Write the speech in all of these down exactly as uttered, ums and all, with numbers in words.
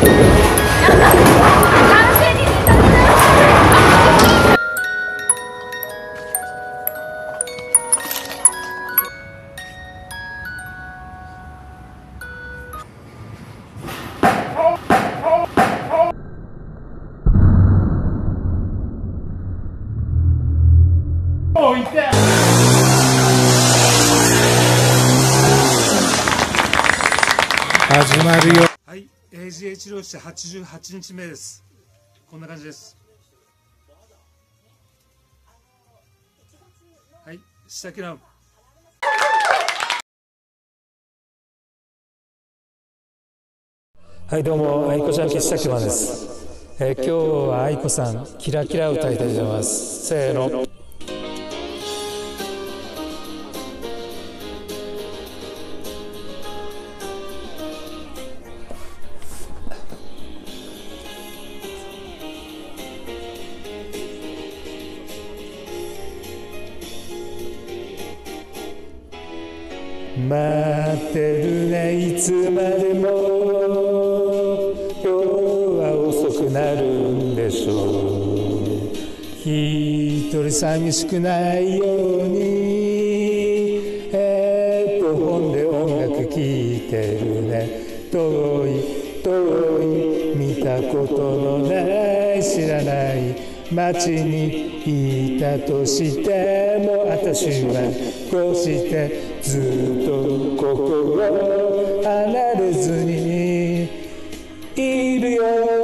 置いて始まるよ。はい、エージェー 治療してはちじゅうはちにちめです。こんな感じです。はい、下切らん。 はい、どうも、愛子ちゃん吉崎マンです。えー、今日は愛子さん、キラキラ歌いたいと思います。せーの。待ってるねいつまでも今日は遅くなるんでしょう。一人寂しくないようにえーっと本で音楽聴いてるね。遠い遠い見たことのない知らない街にいたとしても私はこうしてずっとここを離れずにいるよ。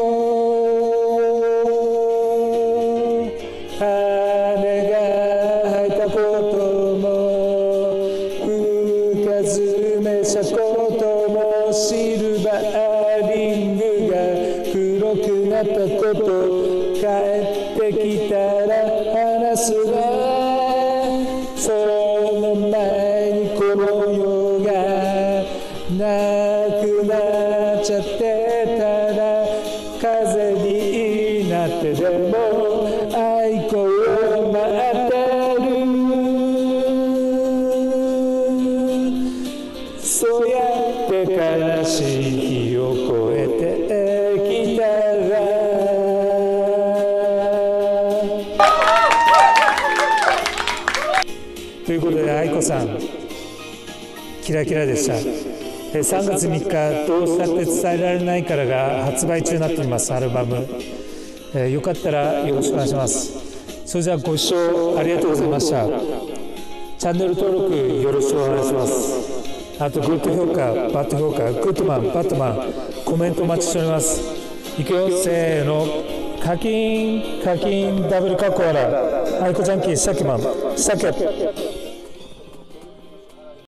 羽が生えたことも深爪したこともシルバーリングが黒くなったこと帰ってきたら話すわ。その前にこの世がなくなっちゃってたら風になってでも愛子を待ってる。そうやって悲しい日を越えてきたらということで愛子さんキラキラでした。さんがつみっか「どうしたって伝えられないから」が発売中になっています。アルバム、えー、よかったらよろしくお願いします。それじゃあご視聴ありがとうございました。チャンネル登録よろしくお願いします。あとグッド評価バッド評価グッドマンバッドマンコメントお待ちしております。いくよせーの。課金課金ダブルカッコ笑愛子ジャンキーシャキマンシャケ